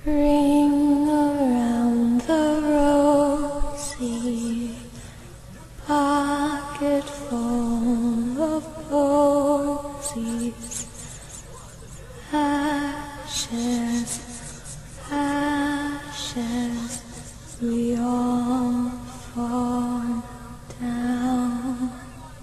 Ring around the rosy pocket full of posies. Ashes, ashes, we all fall down.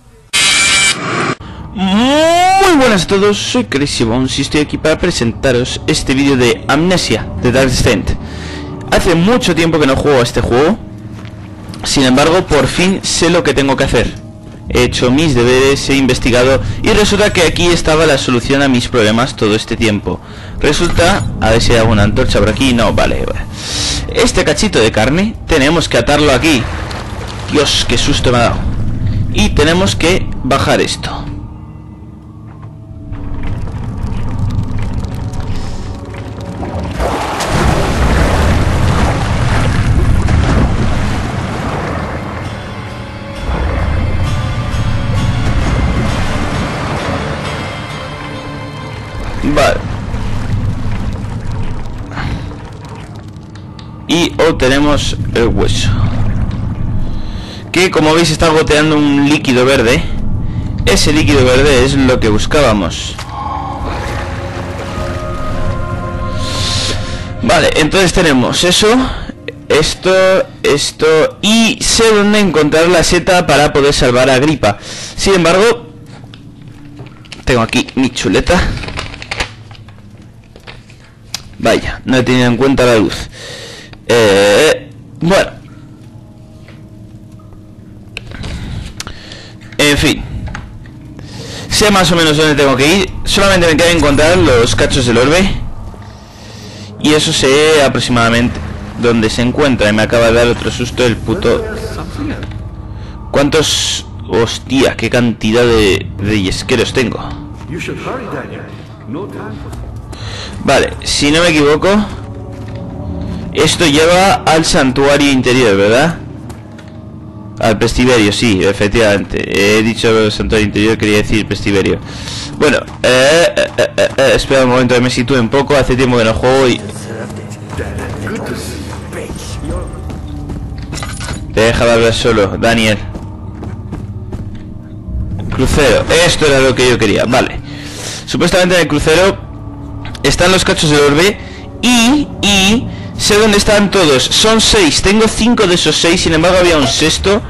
Muy buenas a todos, soy Crazy Bones y estoy aquí para presentaros este vídeo de Amnesia de Dark Descent. Hace mucho tiempo que no juego a este juego, sin embargo por fin sé lo que tengo que hacer. He hecho mis deberes, he investigado y resulta que aquí estaba la solución a mis problemas todo este tiempo. Resulta, a ver si hay alguna antorcha por aquí, no, vale. Este cachito de carne tenemos que atarlo aquí. Dios, qué susto me ha dado. Y tenemos que bajar esto. Vale. Y obtenemos el hueso, que como veis está goteando un líquido verde. Ese líquido verde es lo que buscábamos. Vale, entonces tenemos eso, esto y sé dónde encontrar la seta para poder salvar a Agrippa. Sin embargo, tengo aquí mi chuleta. Vaya, no he tenido en cuenta la luz. Bueno, en fin, sé más o menos dónde tengo que ir. Solamente me queda encontrar los cachos del orbe, y eso sé aproximadamente dónde se encuentra. Y me acaba de dar otro susto el puto... ¿Cuántos? Hostia, qué cantidad de yesqueros tengo. Vale, si no me equivoco, esto lleva al santuario interior, ¿verdad? Al Pestiverio, sí, efectivamente. He dicho santuario interior, quería decir Pestiverio. Bueno, espera un momento que me sitúe un poco. Hace tiempo que no juego y... Te deja de hablar solo, Daniel. Crucero, esto era lo que yo quería, vale. Supuestamente en el crucero están los cachos del orbe y sé dónde están todos. Son 6, tengo 5 de esos 6. Sin embargo había un sexto.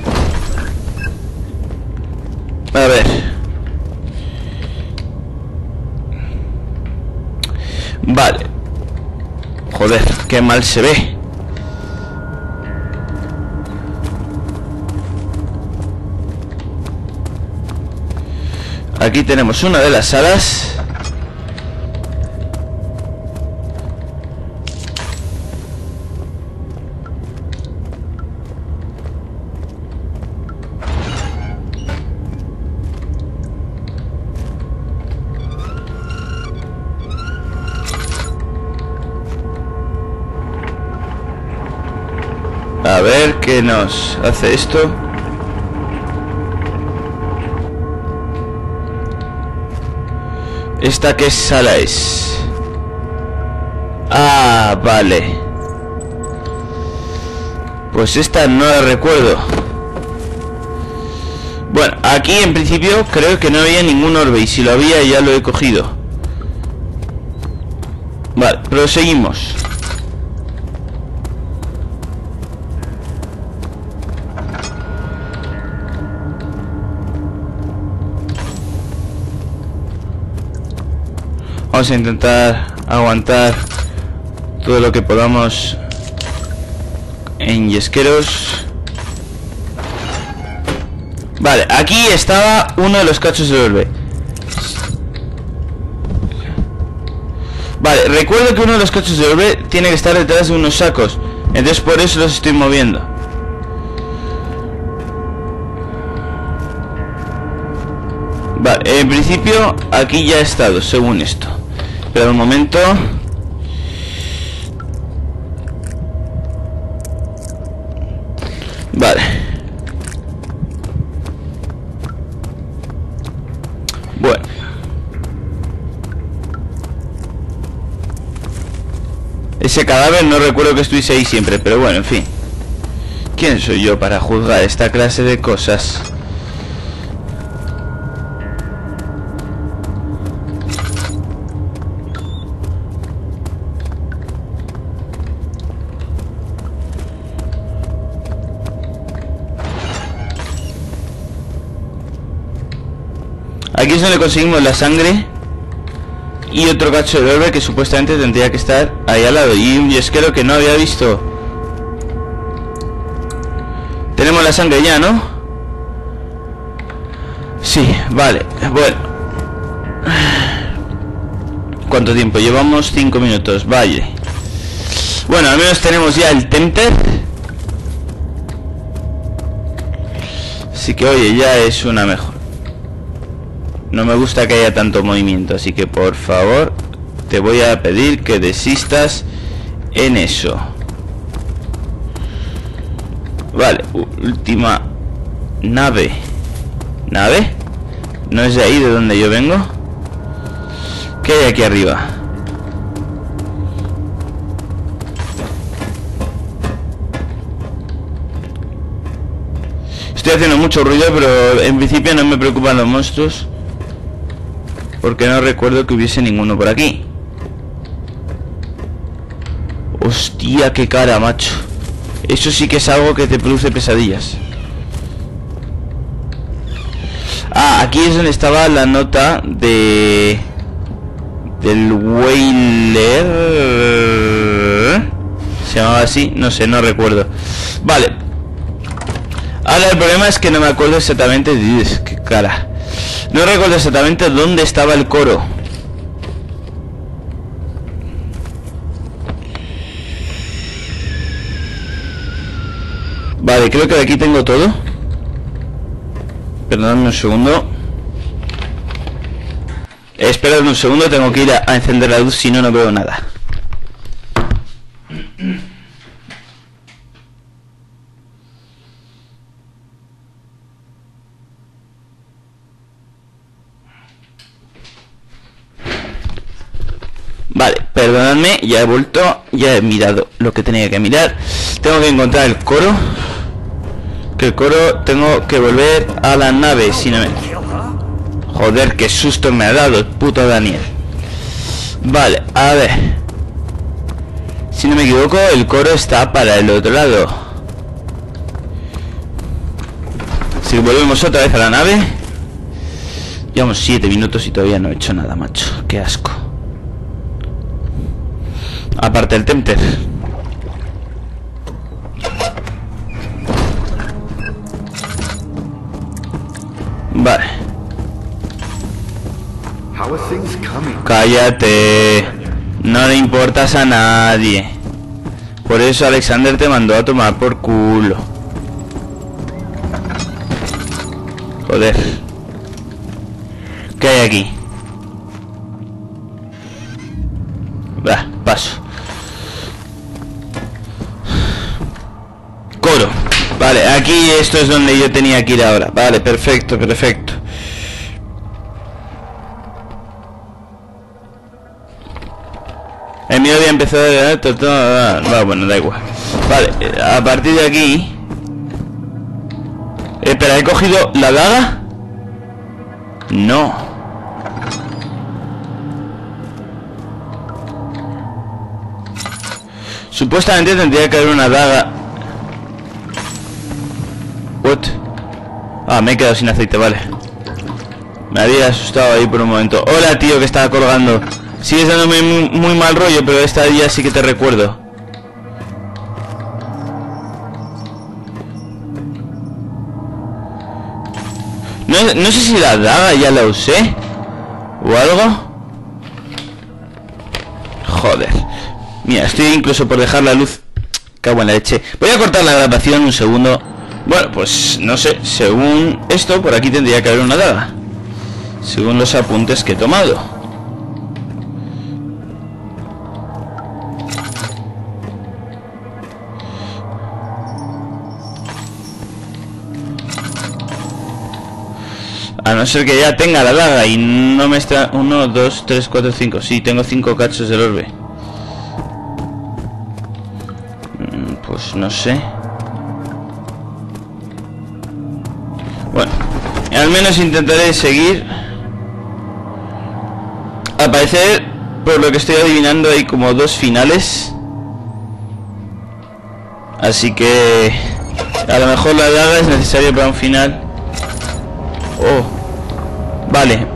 A ver. Vale. Joder, qué mal se ve. Aquí tenemos una de las salas. A ver qué nos hace esto. ¿Esta qué sala es? Ah, vale. Pues esta no la recuerdo. Bueno, aquí en principio creo que no había ningún orbe, y si lo había ya lo he cogido. Vale, proseguimos. Vamos a intentar aguantar todo lo que podamos en yesqueros. Vale, aquí estaba uno de los cachos del orbe. Vale, recuerdo que uno de los cachos del orbe tiene que estar detrás de unos sacos, entonces por eso los estoy moviendo. Vale, en principio aquí ya he estado, según esto. Pero un momento. Vale. Bueno. Ese cadáver no recuerdo que estuviese ahí siempre, pero bueno, en fin. ¿Quién soy yo para juzgar esta clase de cosas? Aquí es donde conseguimos la sangre y otro cacho de orbe que supuestamente tendría que estar ahí al lado. Y es que lo que no había visto. Tenemos la sangre ya, ¿no? Sí, vale, bueno. ¿Cuánto tiempo? Llevamos 5 minutos, vale. Bueno, al menos tenemos ya el Tempter. Así que oye, ya es una mejor. No me gusta que haya tanto movimiento, así que por favor te voy a pedir que desistas en eso. Vale, última nave. ¿Nave? ¿No es de ahí de donde yo vengo? ¿Qué hay aquí arriba? Estoy haciendo mucho ruido, pero en principio no me preocupan los monstruos, porque no recuerdo que hubiese ninguno por aquí. Hostia, qué cara, macho. Eso sí que es algo que te produce pesadillas. Ah, aquí es donde estaba la nota de... del Whaler. ¿Se llamaba así? No sé, no recuerdo. Vale. Ahora el problema es que no me acuerdo exactamente... Dios, qué cara. No recuerdo exactamente dónde estaba el coro. Vale, creo que de aquí tengo todo. Perdóname un segundo. Esperad un segundo, tengo que ir a encender la luz, si no, no veo nada. Vale, perdonadme, ya he vuelto, ya he mirado lo que tenía que mirar. Tengo que encontrar el coro. Que el coro tengo que volver a la nave, si no me... Joder, qué susto me ha dado el puto Daniel. Vale, a ver. Si no me equivoco, el coro está para el otro lado. Si volvemos otra vez a la nave. Llevamos 7 minutos y todavía no he hecho nada, macho. Qué asco. Aparte del Tempter. Vale. Cállate. No le importas a nadie. Por eso Alexander te mandó a tomar por culo. Joder. ¿Qué hay aquí? Va, paso. Coro. Vale, aquí esto es donde yo tenía que ir ahora. Vale, perfecto, perfecto. El mío había empezado a... bueno, da igual. Vale, a partir de aquí... espera, ¿he cogido la daga? No. Supuestamente tendría que haber una daga. What? Ah, me he quedado sin aceite, vale. Me había asustado ahí por un momento. Hola, tío, que estaba colgando. Sigues dándome muy mal rollo, pero esta día sí que te recuerdo. No sé si la daga ya la usé o algo. Joder. Mira, estoy incluso por dejar la luz. Cago en la leche. Voy a cortar la grabación un segundo. Bueno, pues no sé. Según esto, por aquí tendría que haber una daga. Según los apuntes que he tomado. A no ser que ya tenga la daga y no me está... 1, 2, 3, 4, 5. Sí, tengo 5 cachos del orbe. Pues no sé. Bueno, al menos intentaré seguir. Al parecer, por lo que estoy adivinando, hay como 2 finales. Así que a lo mejor la daga es necesaria para un final. Oh. Vale.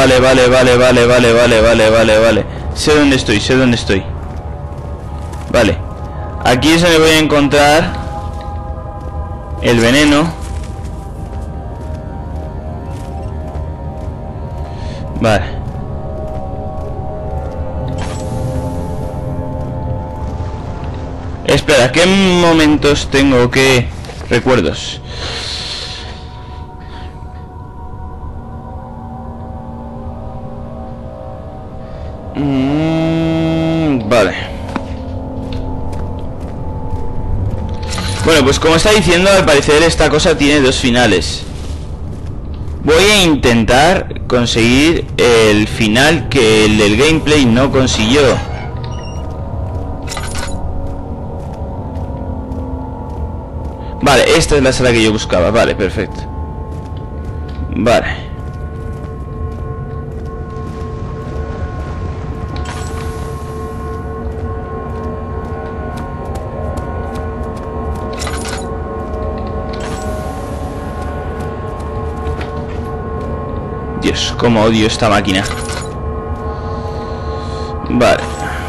Sé dónde estoy. Vale. Aquí es donde voy a encontrar el veneno. Vale. Espera, ¿qué momentos tengo que... recuerdos? Vale. Bueno, pues como está diciendo, al parecer esta cosa tiene 2 finales. Voy a intentar conseguir el final que el del gameplay no consiguió. Vale, esta es la sala que yo buscaba. Vale, perfecto. Vale. Dios, cómo odio esta máquina. Vale.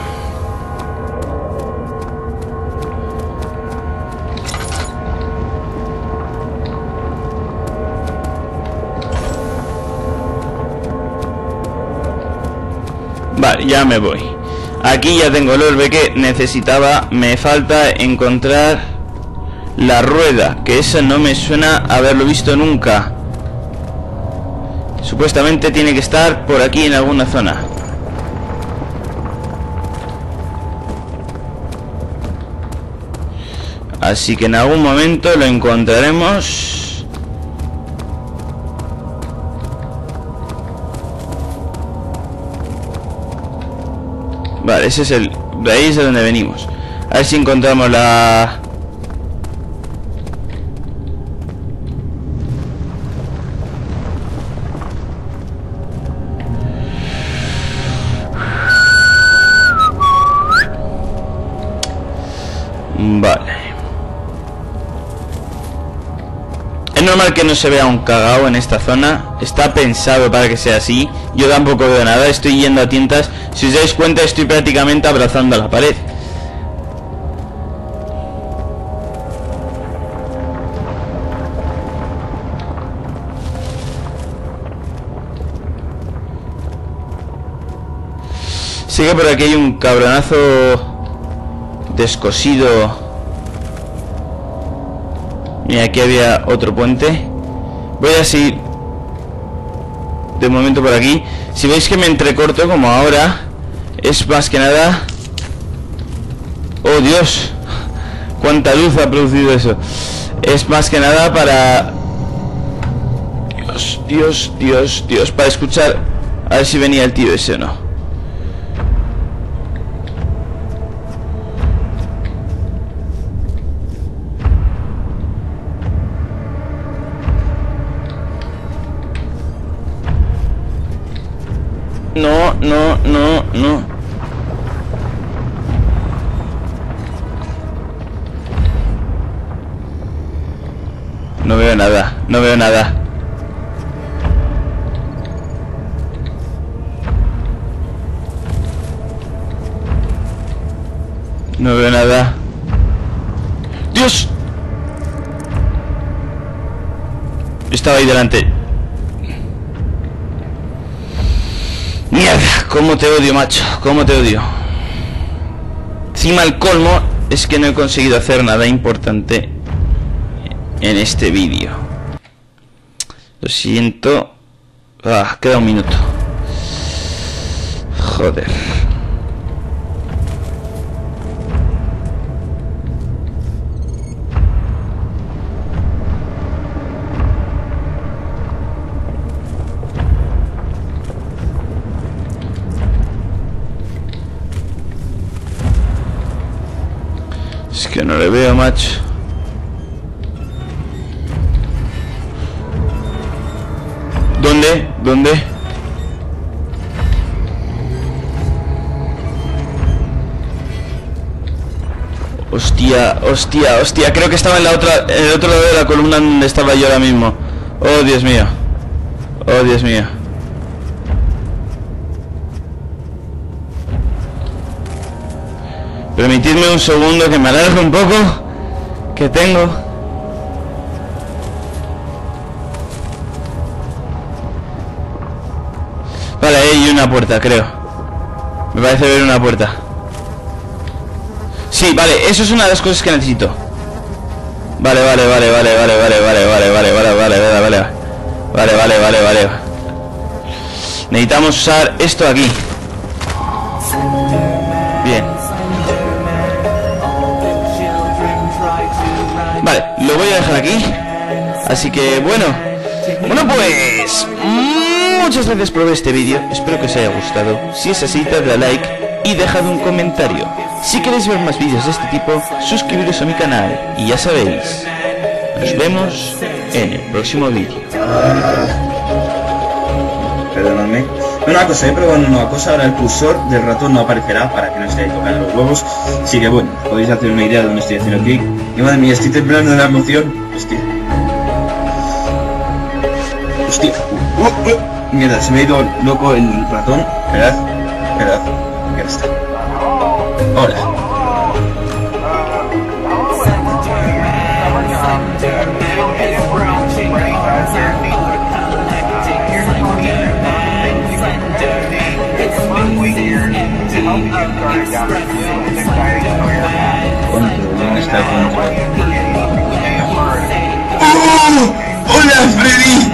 Vale, ya me voy. Aquí ya tengo el orbe que necesitaba. Me falta encontrar la rueda, que esa no me suena haberlo visto nunca. Supuestamente tiene que estar por aquí en alguna zona. Así que en algún momento lo encontraremos. Vale, ese es el... de ahí es de donde venimos. A ver si encontramos la... Vale. Es normal que no se vea un cagao en esta zona. Está pensado para que sea así. Yo tampoco veo nada, estoy yendo a tientas. Si os dais cuenta, estoy prácticamente abrazando a la pared. Sí que por aquí hay un cabronazo descosido. Mira, aquí había otro puente. Voy a seguir de momento por aquí. Si veis que me entrecorto como ahora, es más que nada... ¡Oh, Dios! ¡Cuánta luz ha producido eso! Es más que nada para... Dios, para escuchar a ver si venía el tío ese o no. No. No veo nada. No veo nada. ¡Dios! Estaba ahí delante. Mierda, cómo te odio, macho. Cómo te odio. Encima el colmo es que no he conseguido hacer nada importante en este vídeo. Lo siento. Queda un minuto. Joder. Que no le veo, macho. ¿Dónde? ¿Dónde? Hostia, hostia, hostia. Creo que estaba en el otro lado de la columna donde estaba yo ahora mismo. Oh, Dios mío. Oh, Dios mío. Permitidme un segundo que me alargue un poco. Que tengo. Vale, ahí hay una puerta, creo. Me parece ver una puerta. Sí, vale, eso es una de las cosas que necesito. Vale. Necesitamos usar esto aquí. Bien. Vale, lo voy a dejar aquí. Así que bueno. Bueno, pues muchas gracias por ver este vídeo. Espero que os haya gustado. Si es así, dadle a like y dejad un comentario. Si queréis ver más vídeos de este tipo, suscribiros a mi canal. Y ya sabéis, nos vemos en el próximo vídeo. Perdonadme. Una cosa, he probado una nueva cosa. Ahora el cursor del ratón no aparecerá para que no estéis tocando los huevos. Así que bueno, podéis hacer una idea de dónde estoy haciendo clic. Y madre mía, estoy temblando de la emoción. Hostia. Hostia. Mierda, se me ha ido loco el ratón. Esperad. Ya está. Hola. ¿Dónde está el control? ¡Oh! ¡Hola, Freddy!